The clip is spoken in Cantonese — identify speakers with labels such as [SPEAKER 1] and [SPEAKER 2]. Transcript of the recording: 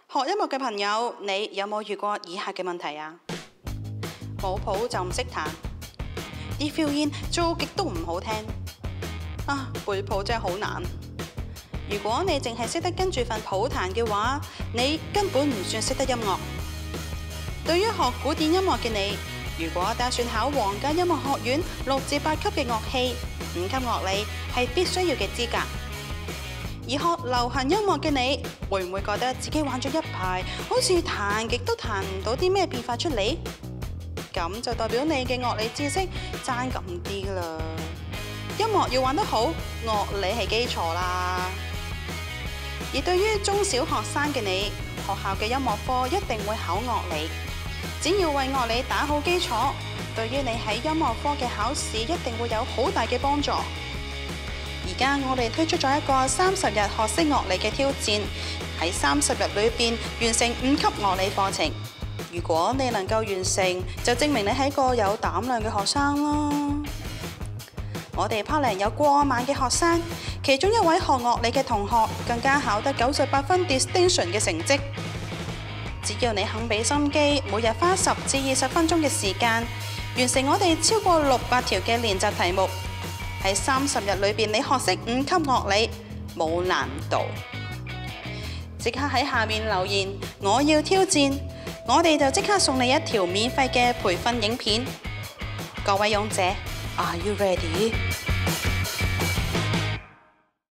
[SPEAKER 1] 學音樂嘅朋友，你有冇遇過以下嘅問題啊？冇譜就唔識彈，啲 feel in 做極都唔好聽啊！背譜真係好難。如果你淨係識得跟住份譜彈嘅話，你根本唔算識得音樂。對於學古典音樂嘅你，如果打算考皇家音樂學院6至8級嘅樂器、5級樂理係必須要嘅資格。而學流行音樂嘅你，會唔會覺得自己玩咗一排，好似彈極都彈唔到啲咩變化出嚟？咁就代表你嘅樂理知識爭咁啲啦。音樂要玩得好，樂理係基礎啦。而對於中小學生嘅你，學校嘅音樂課一定會考樂理，只要為樂理打好基礎，對於你喺音樂科嘅考試一定會有好大嘅幫助。而家我哋推出咗一個30日學識樂理嘅挑戰，喺30日裏邊完成5級樂理課程。如果你能夠完成，就證明你係一個有膽量嘅學生啦。我哋 Part 0有過萬嘅學生，其中一位學樂理嘅同學更加考得98分 distinction 嘅成績。只要你肯俾心機，每日花10至20分鐘嘅時間，完成我哋超過600條嘅練習題目。喺30日裏邊，你學識5級樂理，冇難度。即刻喺下面留言，我要挑戰，我哋就即刻送你一條免費嘅培訓影片。各位勇者，Are you ready？